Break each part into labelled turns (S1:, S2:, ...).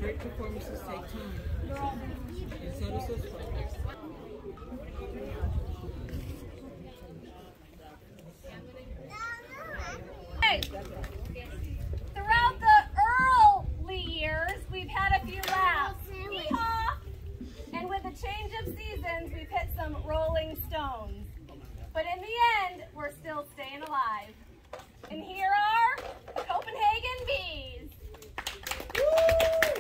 S1: Great performances take time. And so does this one.
S2: Hey, throughout the early years, we've had a few laughs. Hee-haw! And with a change of seasons, we've hit some rolling stones. But in the end, we're still staying alive. And here are the Copenhagen Bees. Woo!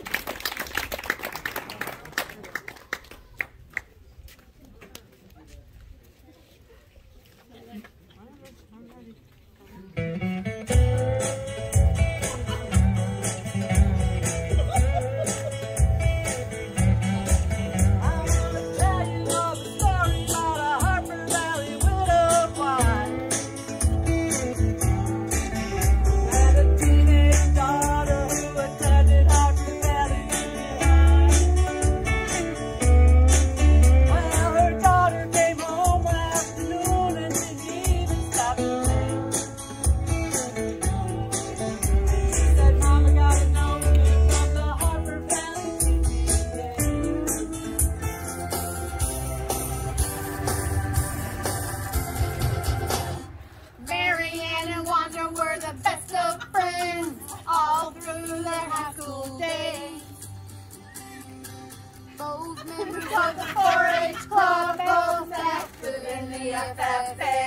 S3: Both members of the 4-H club, both active in the FFA.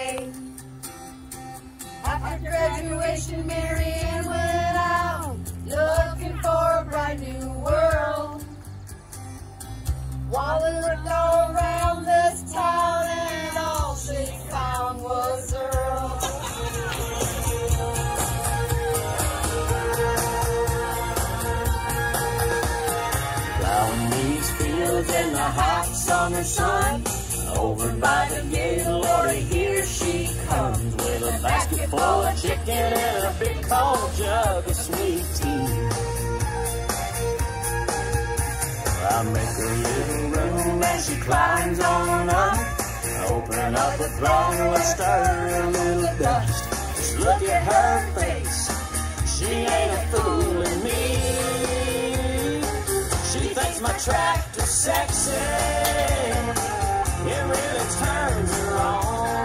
S3: After graduation, Mary Ann went out looking for a bright new world. Wally looked all around this town and all she found was Earl.
S4: In the hot summer sun, over by the gate, Lord, here she comes with a basket full of chicken and a big cold jug of sweet tea. I make her little room and she climbs on up, open up the throttle and stir a little dust. Just look at her face, she ain't a fooling me. She thinks my tractor's sexy, it really turns her on.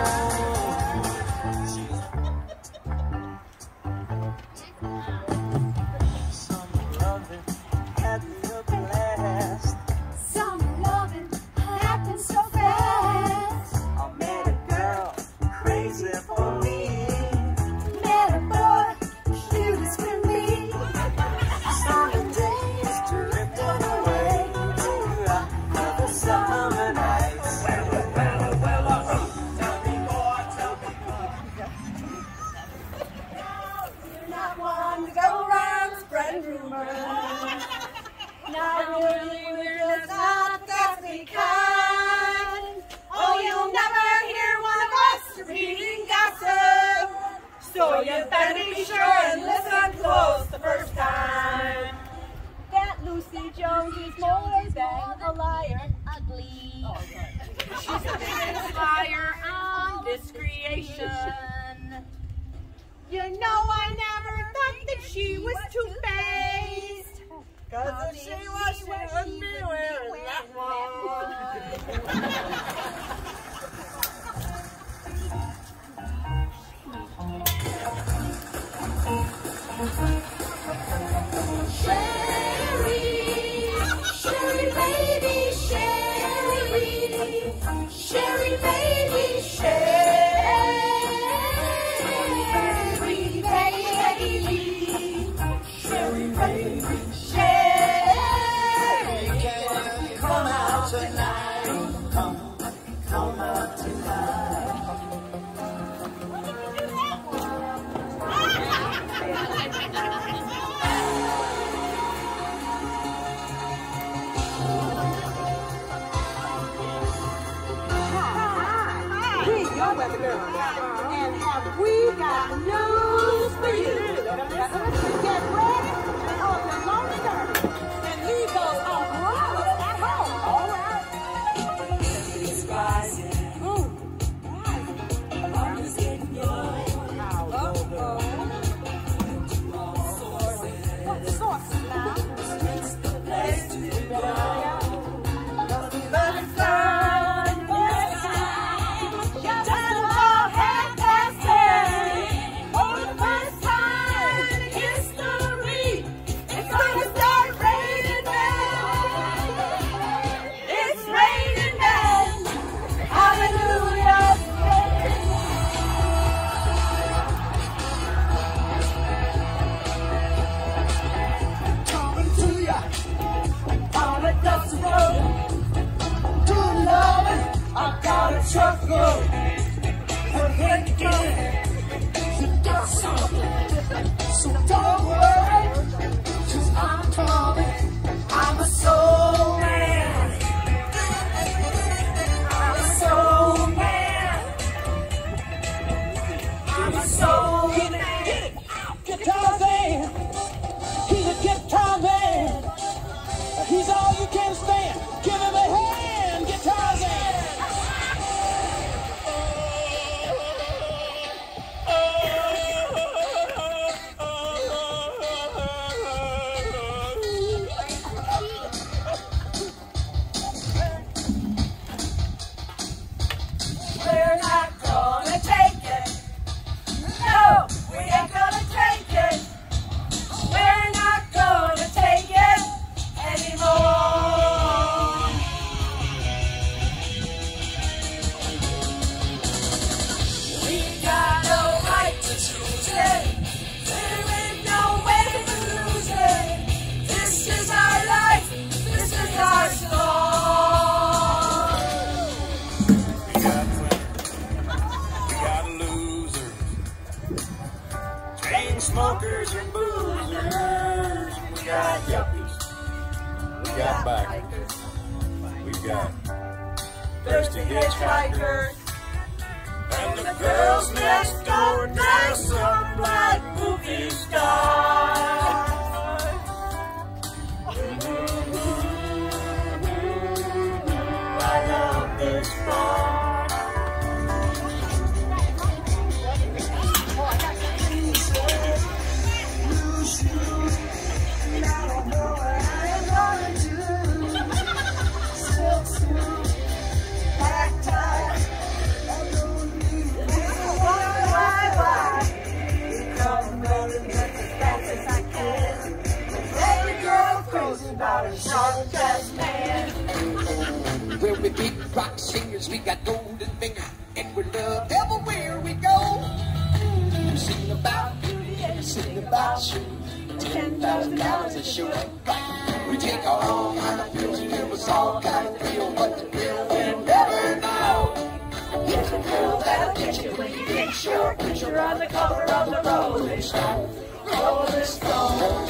S4: Some loving had me a blast.
S3: Some loving happened so fast.
S4: I met a girl crazy for me.
S3: Met a boy cute as can be.
S4: Some days drifting away to another summer night. Well, tell me more, tell me more.
S3: You're not one to go around spreading rumors. Not really, we're just not that kind. Oh, you'll never hear one of us repeating gossip. So you better be sure and listen close the first time. That Lucy Jones is more than a liar. Ugly. She's the biggest liar on this creation. You know I never thought that she was two-faced. 'Cause if she was, she wouldn't be wearing that one. Sherry baby, Sherry, Sherry baby, Sherry baby, Sherry baby, Sherry.
S4: Come out tonight, come out tonight.
S3: And have we got news for you? Get ready on the lonely dirty and leave those umbrellas at home. All right.
S4: It's rising. I'm just getting going.
S3: What sources now?
S4: truck go. Her head again. You got something. So don't worry, 'cause I'm coming. I'm a soul man. I'm a soul man. I'm a soul man. Guitar man. He's a guitar man. He's all you can stand. Give him a hand, guitar man.
S3: We're not gonna take it. No, we ain't gonna take it. We're not gonna take it anymore. We got no right to choose it. There ain't no way to lose it. This is our life. This is our song.
S4: We got winners. We got losers. Chain smokers and boozers. We got yuppies. We got bikers. We got thirsty hitchhikers. And the girls next door dress up like movie stars. I love this bar.
S5: We're the big rock singers, we got golden finger, and we're loved everywhere we go. We sing about beauty and we sing about you. $10,000 a show. We take all kind of pills and give us all kind of thrill, but the thrill we'll never know. It's a thrill that'll get you when you get your picture on the cover of the Rolling Stone. Rolling Stone.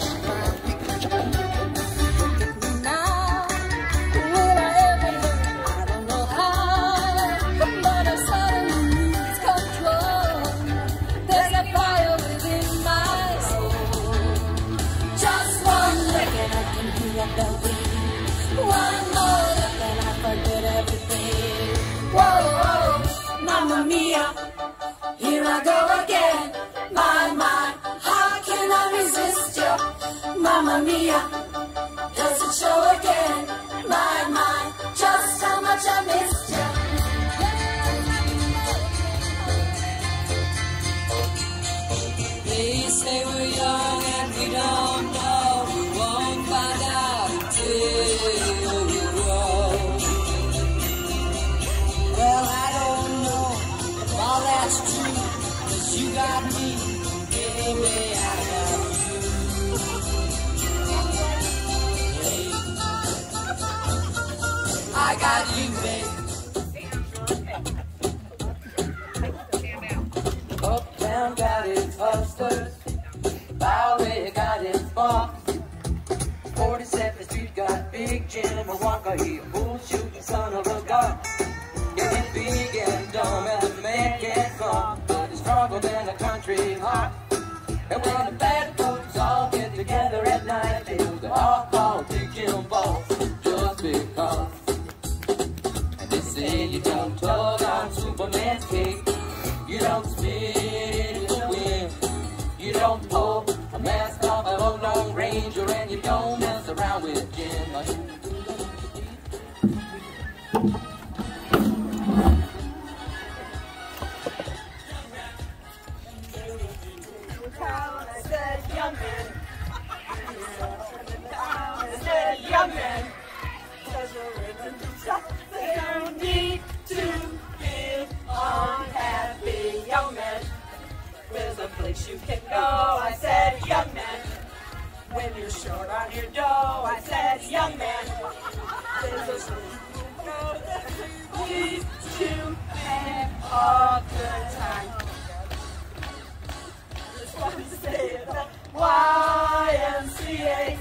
S3: One more look and I forget everything. Whoa, whoa, mamma mia, here I go again. My, how can I resist you? Mamma mia, does it show again? My, just how much I missed you. They say we're young and we don't know. We won't find out until we grow. Well, I don't know if all that's true, 'cause you got me, baby, I got you. Hey, I got you, baby. Uptown got its hustlers, Bowery got its boss. 42nd Street got Big Jim Walker, he a bull-shooting son of a gun. Yeah, he's big and dumb as a man can come, but he's stronger than a country heart. And when the bad folks all get together at night, they do the all call Big Jim Boss, just because. And they say you don't tug on Superman's cape, you don't spit in the wind, you don't pull a mask off of a Lone Ranger, and you don't mess around with Jim. I said young man, says we're living through something. You need to feel unhappy, young man. Where's a place you can go? I said young man. When you're short on your dough, I said young man. There's a place you can go. You need to a good time. Just want to say it. YMCA.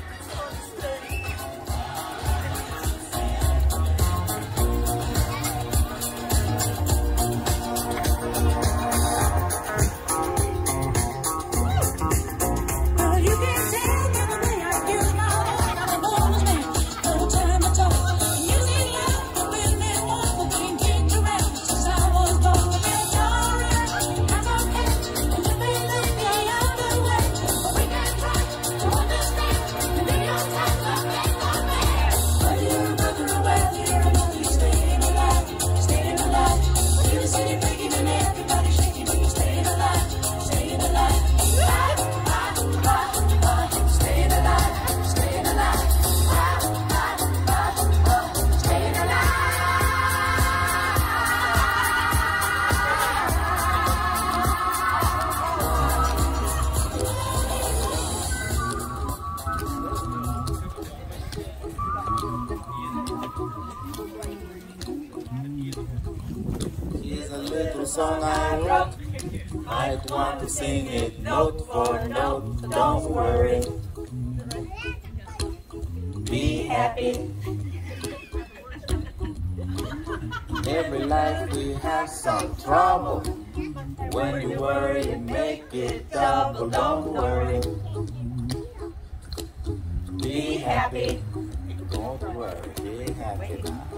S4: Here's a little song I wrote. I'd want to sing it note for note. Don't worry, be happy. Every life we have some trouble. When you worry, make it double. Don't worry, be happy. Don't worry, be happy now.